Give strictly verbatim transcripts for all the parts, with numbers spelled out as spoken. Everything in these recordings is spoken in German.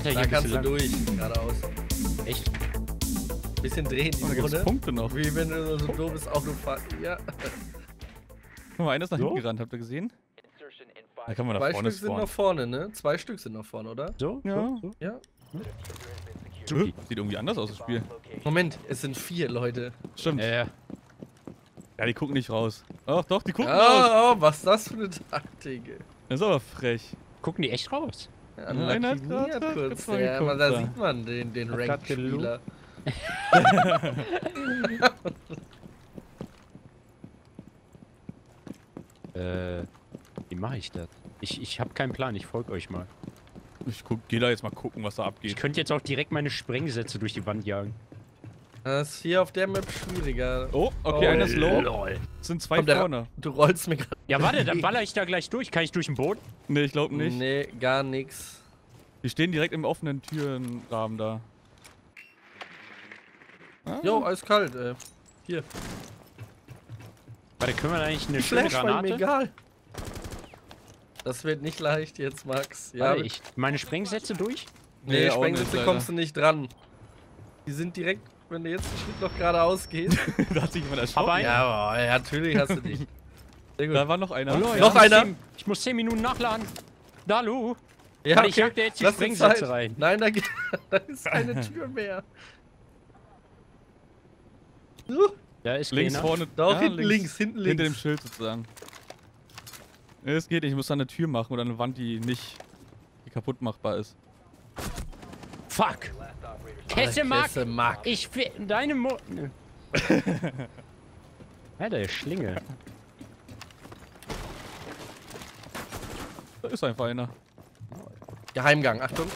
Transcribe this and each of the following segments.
Alter, Da hier kannst du lang. durch, geradeaus. Echt? Bisschen drehen, die Oh, da gibt's Runde. Punkte noch. Wie wenn du so ein doofes Auto fährst. Ja. Guck mal, einer ist nach So? hinten gerannt, habt ihr gesehen? Da kann man da Zwei vorne Stück sind spawnen. noch vorne, ne? Zwei Stück sind noch vorne, oder? So? Ja. So? so? Ja. Hä? Sieht irgendwie anders aus, das Spiel. Moment, es sind vier Leute. Stimmt. Äh, Ja, die gucken nicht raus. Ach doch, die gucken raus. Oh, oh, was ist das für eine Taktik? Das ist aber frech. gucken die echt raus? Ja, einer hat grad- lakiniert hat kurz. kurz mal Ja, aber geguckt, da da. sieht man den, den Hat grad Ranked-Spieler. Äh, wie mache ich das? Ich, ich habe keinen Plan, ich folge euch mal. Ich guck, geh da jetzt mal gucken, was da Ich abgeht. könnte jetzt auch direkt meine Sprengsätze durch die Wand jagen. Das ist hier auf der Map schwieriger. Oh, okay, Oh, einer ist low. Lol. Es sind zwei Komm, der- vorne. Du rollst mir gerade. Ja, warte, dann baller ich da gleich durch. Kann ich durch den Boden? Nee, ich glaube nicht. Nee, gar nix. Die stehen direkt im offenen Türenrahmen da. Ah. Jo, eiskalt, ey. Hier. Warte, können wir da eigentlich eine schöne Flashbang, mir Granate? egal. Das wird nicht leicht jetzt, Max. Ja, Warte, ich meine Sprengsätze durch? nee, Nee, auch nicht, Sprengsitze leider. kommst du nicht dran. Die sind direkt, wenn du jetzt einen Schritt noch geradeaus gehst. Da hat sich jemand erschrocken. Aber ein- ja, oh, ja, natürlich hast du dich. Sehr gut. Da war noch einer. Hallo, Noch ich muss einer? zehn- Ich muss zehn Minuten nachladen. Da, Lu. Ja, Warte, ich jag dir jetzt die lass uns Sprengsätze Zeit. rein. Nein, da, geht, da ist keine Tür mehr. Uh, Da ist Links keiner. vorne. Doch, ja, hinten links, hinten Hinter dem links. Schild sozusagen. Ja, es geht nicht, ich muss da eine Tür machen oder eine Wand, die nicht die kaputt machbar ist. Fuck. Kessemark. Kessemark. Ich fi- deine Mo... Nö. Alter, der Schlinge. Da ist einfach einer. Geheimgang, Achtung.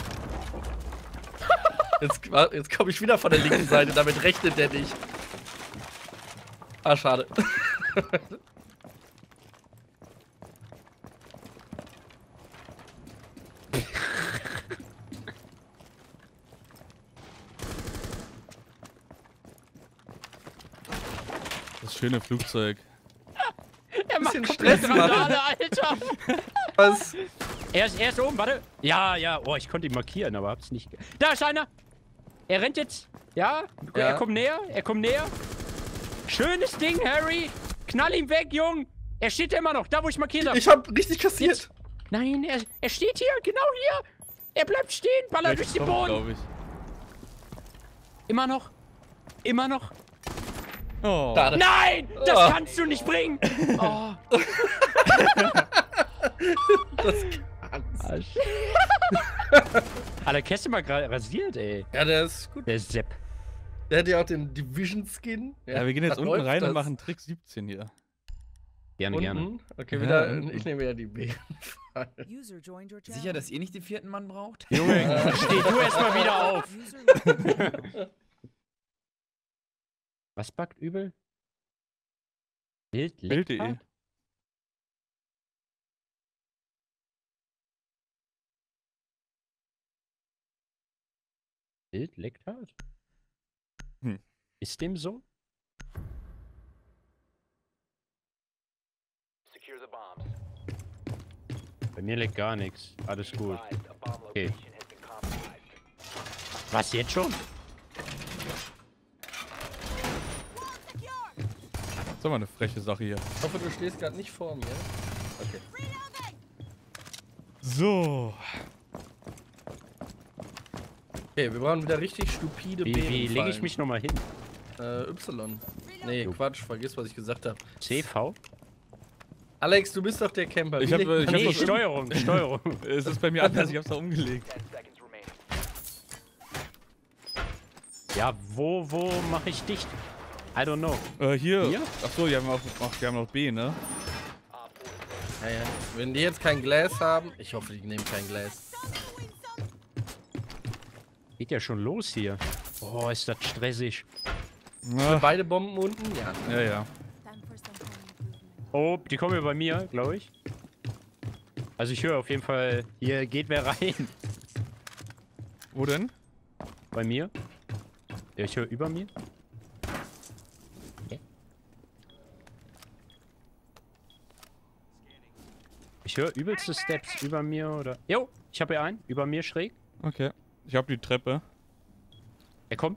Jetzt, jetzt komme ich wieder von der linken Seite, damit rechnet der nicht. Ah, schade. Das schöne Flugzeug. Er macht Bisschen komplett Stress machen. Randale, Alter. Was? Er ist, er ist oben, warte. Ja, ja. Oh, ich konnte ihn markieren, aber hab's nicht... ge- Da ist einer. Er rennt jetzt. Ja, Ja. er kommt näher. Er kommt näher. Schönes Ding, Harry. Knall ihn weg, Jung. Er steht immer noch, da wo ich markiert habe. Ich hab richtig kassiert. Jetzt. Nein, er, er steht hier, genau hier. Er bleibt stehen, ballert durch den Boden. glaube ich. Immer noch. Immer noch. Oh. Schade. Nein, das Oh. kannst du nicht bringen. Oh. Das kann's. Alter, Käste mal gerade rasiert, ey. Ja, der ist gut. Der ist Sepp. Der hat ja auch den Division-Skin. Ja, wir gehen jetzt da unten läuft rein das. und machen Trick siebzehn hier. Gerne, gerne. Unten? Okay, Ja, wieder. unten. Ich nehme ja die B. User joined your channel. Sicher, dass ihr nicht den vierten Mann braucht? Junge, steh du erstmal wieder auf. User Was backt übel? Bild Bild.de. Leckpart? Bild leckt halt? Hm. Ist dem so? Bei mir leckt gar nichts. Alles gut. Okay. Was, jetzt schon? Das ist aber eine freche Sache hier. Ich hoffe, du stehst gerade nicht vor mir. Okay. So. Okay, wir brauchen wieder richtig stupide Wie, wie lege ich mich nochmal hin? Äh, Y. Nee, Jo. Quatsch, vergiss, was ich gesagt habe. C V? Alex, du bist doch der Camper. Ich Wie hab, legt äh, man ich hab das Nee, das- hin? Steuerung, Steuerung. Es ist bei mir anders, ich hab's da umgelegt. Ja, wo, wo mache ich dicht? I don't know. Äh, hier. Hier? Achso, die haben auch, ach, die haben noch B, ne? Ja, ja. Wenn die jetzt kein Glas haben, ich hoffe, die nehmen kein Glas. Geht ja schon los hier. Oh, ist das stressig. Ja, Beide Bomben unten? Ja. ja. ja. time for some home improvement. Oh, die kommen ja bei mir, glaube ich. Also ich höre auf jeden Fall, hier geht wer rein. Wo denn? Bei mir. Ja, ich höre über mir. Okay. Ich höre übelste Steps über mir oder... Jo, ich habe hier einen. Über mir schräg. Okay. Ich hab die Treppe. Er kommt.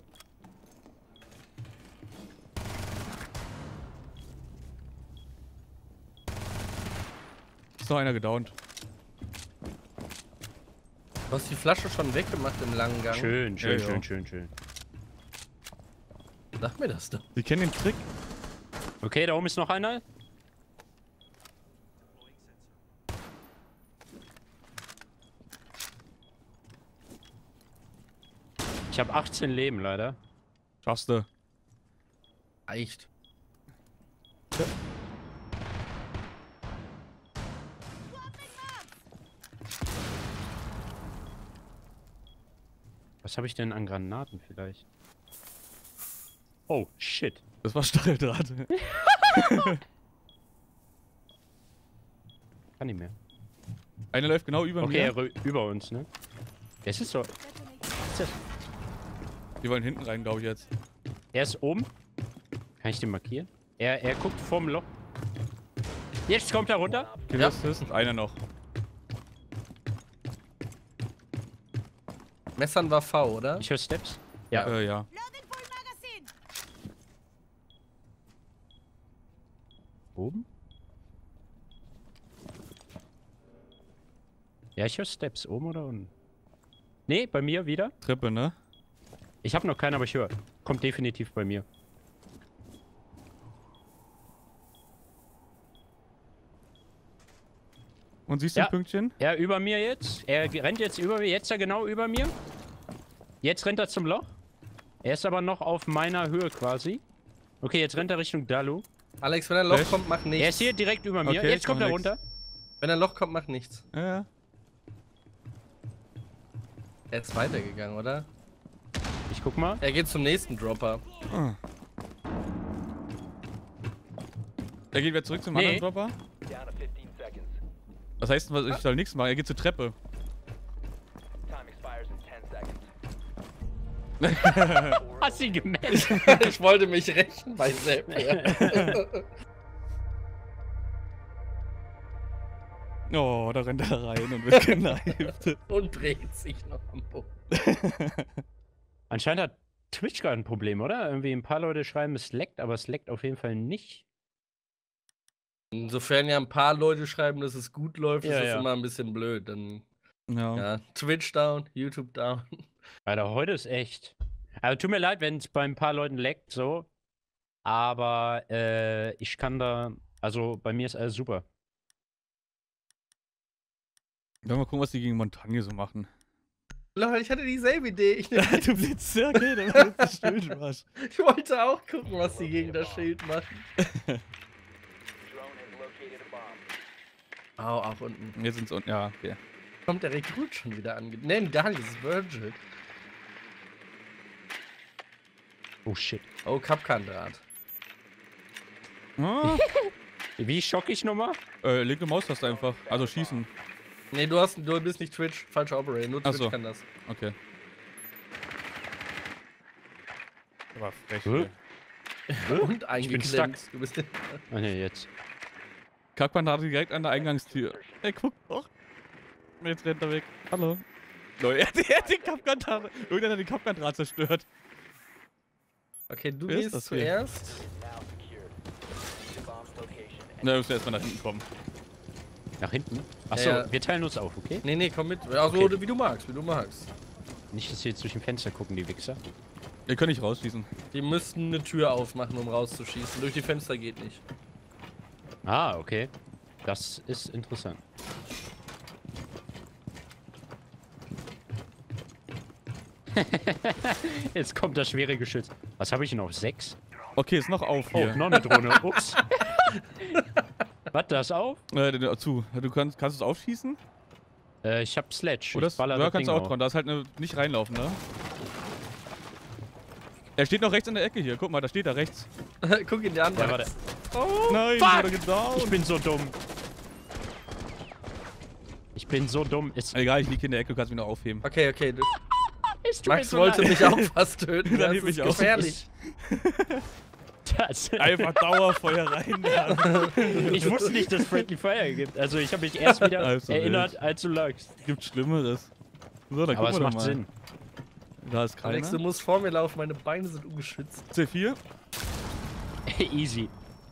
Ist noch einer gedownt. Du hast die Flasche schon weggemacht im langen Gang. Schön, schön, Ja, ja. schön, schön, schön. Sag mir das doch. Sie kennen den Trick. Okay, da oben ist noch einer. Ich habe achtzehn Leben leider. Schaffst du. Reicht. Was habe ich denn an Granaten vielleicht? Oh, shit. Das war Stacheldraht. Kann nicht mehr. Einer läuft genau über Okay, mir. er über uns, ne? Es ist so. Die wollen hinten rein, glaube ich jetzt. Er ist oben. Kann ich den markieren? Er, er guckt vorm Loch. Jetzt kommt er runter. Okay, Ja. das ist einer noch. Messern war V, oder? Ich höre Steps. Ja. Äh, ja. Loading full magazine. Oben? Ja, ich höre Steps. Oben oder unten? Nee, bei mir wieder. Treppe, ne? Ich habe noch keinen, aber ich höre. Kommt definitiv bei mir. Und siehst du Ja. ein Pünktchen? Er über mir jetzt. Er rennt jetzt über mir. Jetzt ist er genau über mir. Jetzt rennt er zum Loch. Er ist aber noch auf meiner Höhe quasi. Okay, jetzt rennt er Richtung Dalu. Alex, wenn ein Loch Echt? kommt, mach nichts. Er ist hier direkt über mir. Okay, Jetzt ich kommt mach er nix. runter. Wenn ein Loch kommt, mach nichts. Ja, ja. Er ist weitergegangen, oder? Ich guck mal. Er geht zum nächsten Dropper. Ah. Er geht wieder zurück zum Nee. anderen Dropper. Was heißt, was, ich soll nichts machen? Er geht zur Treppe. Hast du ihn gemeldet? Ich wollte mich rächen bei Sepp. Ja. Oh, da rennt er rein und wird geneift. Und dreht sich noch am Boden. Anscheinend hat Twitch gerade ein Problem, oder? Irgendwie ein paar Leute schreiben, es leckt, aber es leckt auf jeden Fall nicht. Insofern ja ein paar Leute schreiben, dass es gut läuft, Ja, ist das ja. immer ein bisschen blöd. Dann Ja. ja, Twitch down, YouTube down. Alter, heute ist echt. Also tut mir leid, wenn es bei ein paar Leuten leckt, so. Aber äh, ich kann da. Also bei mir ist alles super. Wollen wir mal gucken, was die gegen Montagne so machen. Leute, ich hatte dieselbe Idee. Ich, Du blitzt, ja, okay, dann wird das Schild was. ich wollte auch gucken, was die gegen das Schild machen. Au, auch unten. Jetzt sind's unten. Ja, okay. Kommt der Rekrut schon wieder an. Nein, gar nicht, das ist Virgil. Oh shit. Oh, Kapkan-Draht. Ah, Wie schock ich nochmal? äh, linke Maustaste einfach. Also schießen. Nee, du, hast, du bist nicht Twitch, falscher Operator, nur Ach Twitch so. kann das. Okay. War frech. Hä? ey. Und eingeklemmt. stuck. Du bist Ah ne, jetzt. Kackmann hatte direkt an der Eingangstür. Ey, guck doch. Jetzt rennt er weg. Hallo. Leute, er, hat- er hat den Kampfkandraht. Irgendeiner hat den Kampfkandraht zerstört. Okay, du Wer ist gehst das hier? zuerst. Na, wir müssen erstmal nach hinten kommen. Nach hinten? Achso, Ja, ja. wir teilen uns auf, okay? Nee, nee, komm mit. Also, Okay. wie du magst, wie du magst. Nicht, dass sie jetzt durch ein Fenster gucken, die Wichser. Wir können nicht rausschießen. Die müssten eine Tür aufmachen, um rauszuschießen. Durch die Fenster geht nicht. Ah, okay. Das ist interessant. Jetzt kommt das schwere Geschütz. Was habe ich noch? Sechs? Okay, ist noch auf Oh, hier. noch eine Drohne. Ups. Was, das auf? Äh, den- zu. Du kannst, kannst du es aufschießen? Äh, ich hab Sledge. Oder Ich baller ja, das kannst Ding du auch auf. dran. Da ist halt eine, nicht reinlaufen, ne? Er steht noch rechts in der Ecke hier. Guck mal, da steht er rechts. Guck ihn dir an. Ja, Max. warte. Nein, Fuck! wurde gedown. Ich bin so dumm. Ich bin so dumm. Es, Egal, ich lieg hier in der Ecke, du kannst mich noch aufheben. Okay, okay. Du, es tut mir Max so wollte leid. mich auch fast töten. Dann Das heb ist mich auf. gefährlich. Das, Einfach Dauerfeuer rein. Ja. ich wusste nicht, dass es Friendly Fire gibt. Also ich habe mich erst wieder Also erinnert, wild. als du lagst. Gibt Schlimmeres. So, dann Aber gucken es wir macht doch mal. Sinn. Da ist keiner. Alex, du musst vor mir laufen, meine Beine sind ungeschützt. C vier. Easy.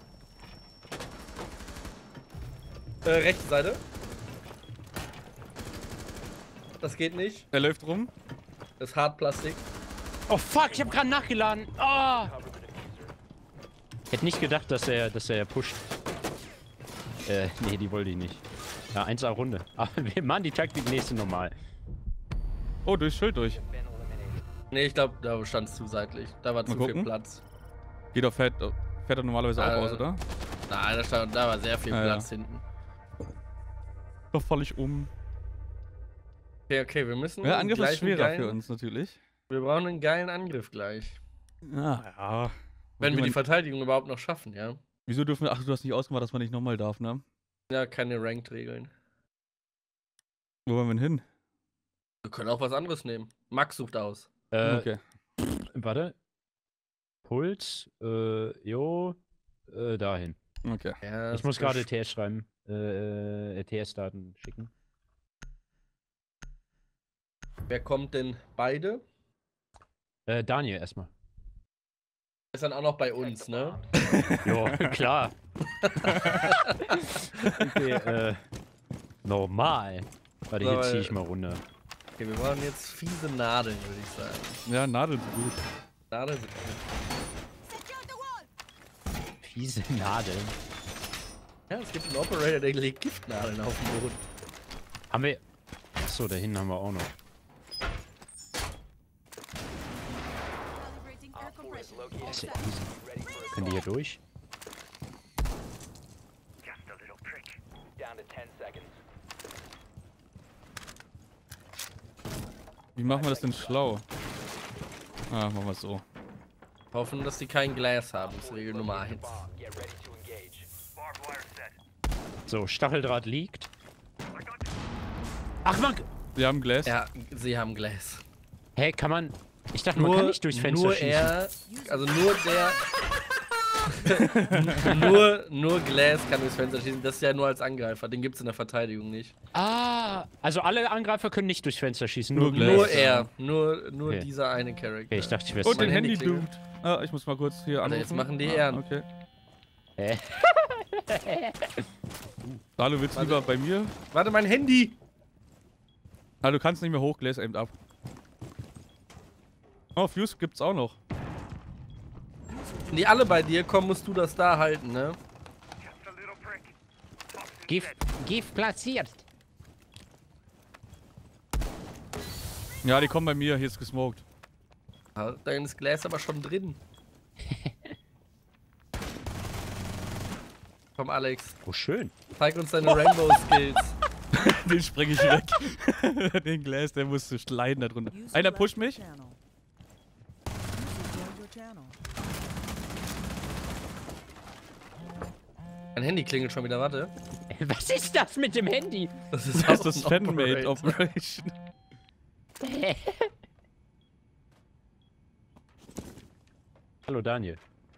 Äh, rechte Seite. Das geht nicht. Er läuft rum. Das ist Hartplastik. Oh fuck, ich hab gerade nachgeladen. Oh. Hätte nicht gedacht, dass er, dass er pusht. Äh, nee, die wollte ich nicht. Ja, eins A Runde. Aber wir machen die Taktik nächste normal. Oh, durchs Schild durch. Nee, ich glaube, da stand es zu seitlich. Da war Mal zu gucken. viel Platz. Geht auf fährt, fährt er normalerweise Äh, auch aus, oder? Nein, da, stand, da war sehr viel Ah, Platz ja. hinten. Doch falle ich um. Okay, okay, wir müssen. Ja, Angriff gleich ist einen schwerer geilen, für uns natürlich. Wir brauchen einen geilen Angriff gleich. Ja, ja. Wenn wir die man, Verteidigung überhaupt noch schaffen, ja. Wieso dürfen wir. Ach, du hast nicht ausgemacht, dass man nicht nochmal darf, ne? Ja, keine Ranked-Regeln. Wo wollen wir denn hin? Wir können auch was anderes nehmen. Max sucht aus. Äh, Okay. warte. Puls, äh, jo, äh, dahin. Okay. Ja, Ich muss gerade T S schreiben. Äh, äh, T S-Daten schicken. Wer kommt denn beide? Äh, Daniel erstmal. Ist dann auch noch bei uns, ne? Jo, klar. Okay, äh, normal. Warte, So, hier ziehe weil- ich mal runter. Okay, wir brauchen jetzt fiese Nadeln, würde ich sagen. Ja, Nadeln sind gut. Nadeln sind gut. Fiese Nadeln. Ja, es gibt einen Operator, der legt Giftnadeln auf den Boden. Haben wir... Achso, da hinten haben wir auch noch. Calibrating air compression. Das ist ja easy. Können die hier durch? Wie machen wir das denn schlau? Ah, machen wir es so. Hoffen, dass die kein Glas haben. Das ist Regel Nummer eins. So, Stacheldraht liegt. Ach man... Wir haben Glas. Ja, sie haben Glas. Hä, kann man... Ich dachte, man kann nicht durchs Fenster nur schießen. er, also nur der, nur, nur Glass kann durchs Fenster schießen. Das ist ja nur als Angreifer. Den gibt es in der Verteidigung nicht. Ah, also alle Angreifer können nicht durchs Fenster schießen, nur, Nur Glass. Nur er, nur, nur Okay. dieser eine Charakter. Okay, ich dachte, ich wäre Und Mein den Handy Handy-Dude. Ah, ich muss mal kurz hier Also anrufen. jetzt machen die ah, Ehren. Okay. Hä? Hallo, willst du Warte. lieber bei mir? Warte, mein Handy! Ah, du kannst nicht mehr hoch, Glas aimed ab. Oh, Fuse gibt's auch noch. Wenn die alle bei dir kommen, musst du das da halten, ne? Gift, Gift platziert. Ja, die kommen bei mir, hier ist gesmoked. Ja, da ist Glas aber schon drin. Komm, Alex, Oh, schön. zeig uns deine Rainbow-Skills. Den spreng ich weg. Den Glas, der musste leiden da drunter. User Einer left pusht your mich. channel. User joined your channel. Mein Handy klingelt schon wieder, warte. Was ist das mit dem Handy? Das ist, Das ist auch das ein Fanmade Operator. Operation. Hallo, Daniel.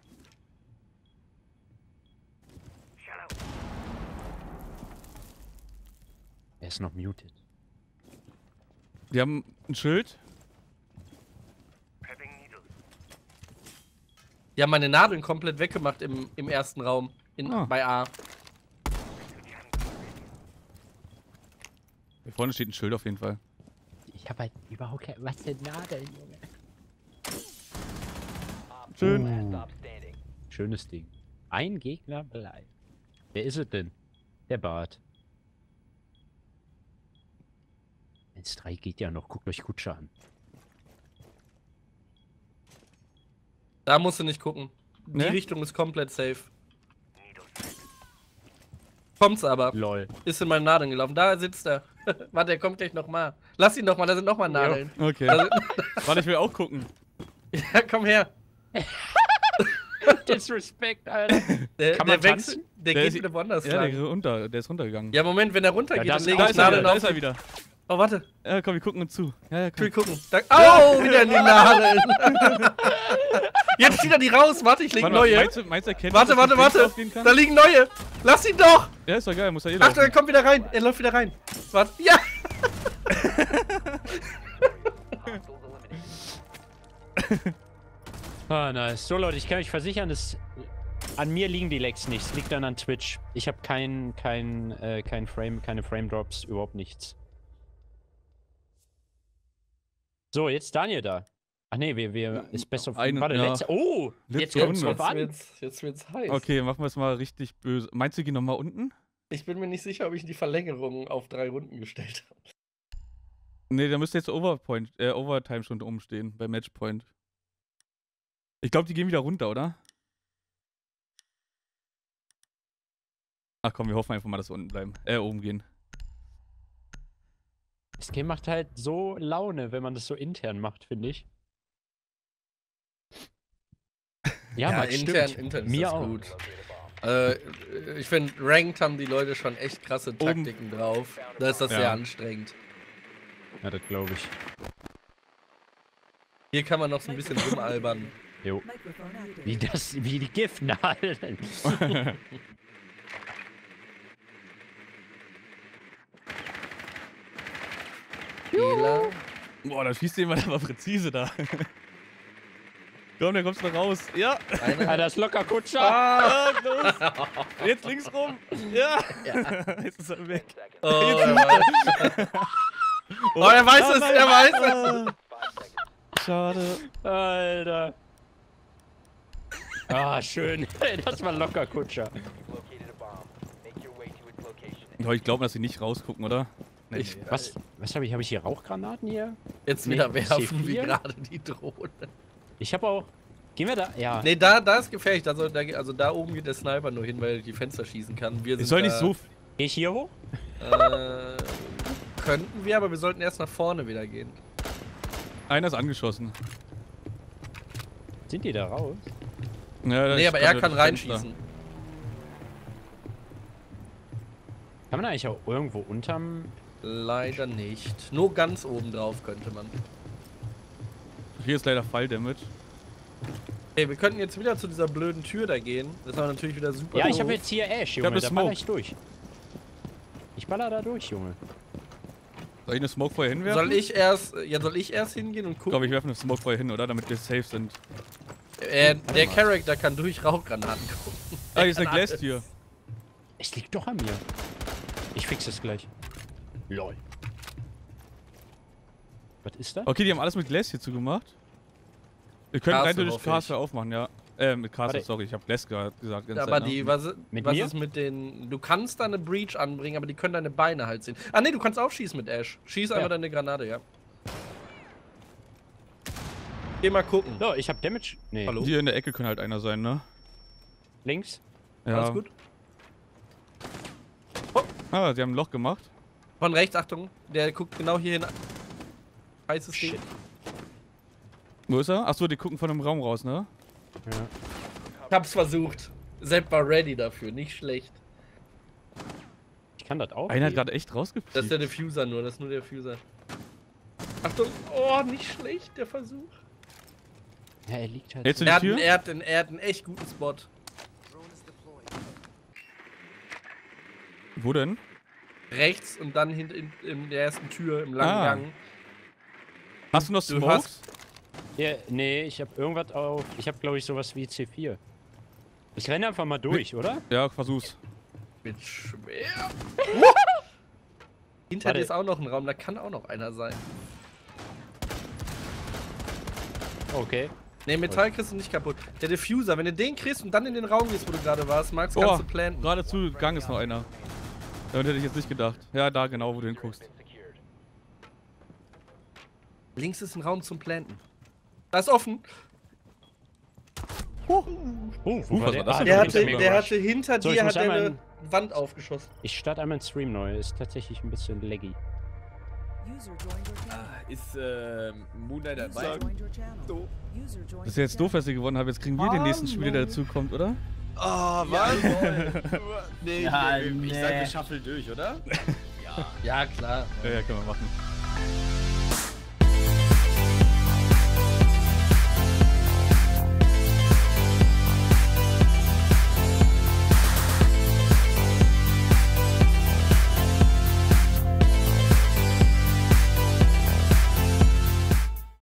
Er ist noch muted. Die haben ein Schild. Die haben meine Nadeln komplett weggemacht im, im ersten Raum. In, Ah. Bei A. Hier vorne steht ein Schild auf jeden Fall. Ich habe halt überhaupt keine... Was für Nadeln, Junge? Schön. Uh, schönes Ding. Ein Gegner bleibt. Wer ist es denn? Der Bart. eins drei geht ja noch. Guckt euch Kutscher an. Da musst du nicht gucken. Die Ne? Richtung ist komplett safe. Kommt's aber. Lol. Ist in meinen Nadeln gelaufen. Da sitzt er. Warte, er kommt gleich nochmal. Lass ihn doch mal, da sind nochmal Nadeln. Okay. Da sind, Warte, ich will auch gucken. ja, komm her. Disrespect, Alter. Der, Kann der man wechselt, tanzen? der, Der geht ist- wieder woanders Ja, lang. der, ist runter, der ist runtergegangen. Ja, Moment, wenn er runtergeht, Ja, dann das- lege da ich ist er wieder, Nadeln da auf. ist er wieder. Oh, warte. Ja, komm, wir gucken uns zu. Ja, ja, Ich komm. will gucken. Da, oh, wieder in die Nadeln. Jetzt zieht er die raus. Warte, ich lege Warte mal, neue. meinst du, meinst du, er kennt, Warte, dass warte, das Ding warte. aufgehen kann? Da liegen neue. Lass ihn doch. Ja, ist doch geil, muss er eh Achtung, er laufen. kommt wieder rein. Er läuft wieder rein. Warte. Ja. Ah, nice. So, Leute, ich kann euch versichern, dass an mir liegen die Lags nicht. Es liegt dann an Twitch. Ich habe kein, kein, äh, kein Frame, keine Frame Drops, überhaupt nichts. So, jetzt Daniel da. Ach nee, wir, wir ist besser. Eine- Warte, ja. letzte. Oh, Letzte jetzt kommt's Runde. drauf Jetzt an. wird's, jetzt wird's heiß. Okay, machen wir es mal richtig böse. Meinst du, geh nochmal unten? Ich bin mir nicht sicher, ob ich die Verlängerung auf drei Runden gestellt habe. Nee, da müsste jetzt Overpoint, äh, Overtime schon umstehen, bei Matchpoint. Ich glaube, die gehen wieder runter, oder? Ach komm, wir hoffen einfach mal, dass wir unten bleiben. Äh, oben gehen. Das Game macht halt so Laune, wenn man das so intern macht, finde ich. Ja, Ja, Max, intern, stimmt. intern ist Mir das auch. gut. Äh, ich finde, Ranked haben die Leute schon echt krasse Oben. Taktiken drauf. Da ist das Ja. sehr anstrengend. Ja, das glaube ich. Hier kann man noch so ein bisschen rumalbern. Jo. Microphone activated. Wie das, wie die Giftnadeln. Fehler. Boah, da schießt jemand aber präzise da. Komm, der kommst noch raus. Ja. Ah, Einer. das ist locker Kutscher. Ah, los. Jetzt links rum. Ja. Jetzt ist er weg. Oh, er weiß, oh, er weiß es, er weiß es. es. Schade. Alter. Ah, schön. Das war locker Kutscher. Oh, ich glaube, dass sie nicht rausgucken, oder? Nee, Ich- nee. Was, was habe ich? Habe ich hier Rauchgranaten hier? Jetzt Nee, wieder werfen, C wie vier? gerade die Drohne. Ich habe auch. Gehen wir da? Ja. Ne, da, da ist gefährlich. Da soll, da, also da oben geht der Sniper nur hin, weil er die Fenster schießen kann. Wir sind Ich soll nicht da, so. Geh ich hier hoch? Äh, könnten wir, aber wir sollten erst nach vorne wieder gehen. Einer ist angeschossen. Sind die da raus? Ja, Nee, ich aber er nur kann das Fenster. reinschießen. Kann man eigentlich auch irgendwo unterm. Leider nicht. Nur ganz oben drauf könnte man. Hier ist leider Fall-Damage. Okay, wir könnten jetzt wieder zu dieser blöden Tür da gehen. Das war natürlich wieder super Ja, ich doof. habe jetzt hier Ash, Junge. hab das Da baller Smoke. ich durch. Ich baller da durch, Junge. Soll ich eine Smoke vorher hinwerfen? Soll ich erst, ja, soll ich erst hingehen und Ich gucken? glaube, ich werfe eine Smoke vorher hin, oder? Damit wir safe sind. Äh, der Charakter kann durch Rauchgranaten gucken. Ah, hier ist eine kann alles. Glastür. Es liegt doch an mir. Ich fix es gleich. Lol. Was ist da? Okay, die haben alles mit Glas hier zugemacht. Wir können Castle, rein durch hoffe Castle aufmachen, ja. Äh, mit Castle, Warte. sorry, ich habe Glass ge- gesagt. ganze Aber Zeit, ne? die, was, Mit was mir? ist mit den. Du kannst da eine Breach anbringen, aber die können deine Beine halt sehen. Ah, ne, du kannst auch schießen mit Ash. Schieß Ja. einfach deine Granate, ja. Geh mal gucken. So, ich hab Damage. Nee. Hallo? Hier in der Ecke kann halt einer sein, ne? Links. Ja. Alles gut? Ah, sie haben ein Loch gemacht. Von rechts, Achtung. Der guckt genau hier hin. Heißes Ding. Shit. Wo ist er? Achso, die gucken von dem Raum raus, ne? Ja. Ich hab's versucht. Sepp war ready dafür, nicht schlecht. Ich kann das auch. Einer hat geben. gerade echt Das ist rausgepiept. der Diffuser nur, das ist nur der Diffuser. Achtung, oh, nicht schlecht, der Versuch. Ja, er liegt halt. Hältst du so. die Er hat, Tür? einen, er, hat einen, er hat einen echt guten Spot. Wo denn? Rechts und dann hinter in, in der ersten Tür im langen Ah. Gang. Hast du noch Du Smokes? hast- Ja, nee, ich hab irgendwas auf. Ich hab, glaube ich, sowas wie C vier. Ich renne einfach mal durch, oder? Ja, versuch's. Wird schwer. Hinter Warte. dir ist auch noch ein Raum, da kann auch noch einer sein. Okay. Ne, Metall kriegst du nicht kaputt. Der Diffuser, wenn du den kriegst und dann in den Raum gehst, wo du gerade warst, magst, Oh, kannst du planten. gerade zu Gang ist noch einer. Damit hätte ich jetzt nicht gedacht. Ja, da genau, wo du hinguckst. Links ist ein Raum zum Planten. Da ist offen. Oh, wo Uh, was war das Ah, denn? Der Ja, hatte, hinter mir der Rush. hatte hinter So, ich dir muss hat der einmal eine Wand aufgeschossen. Ich starte einmal einen Stream neu. Ist tatsächlich ein bisschen laggy. User joined your channel. Ist äh, Moonlight User dabei? joined your channel. So. User joined Das ist ja jetzt your doof, dass ihr gewonnen habt. Jetzt kriegen wir den nächsten Spieler, der dazukommt, oder? Oh, was? nee, Ja, ich, ich nee. sag, wir schaffeln durch, oder? Ja, klar. Ja, ja, können wir machen.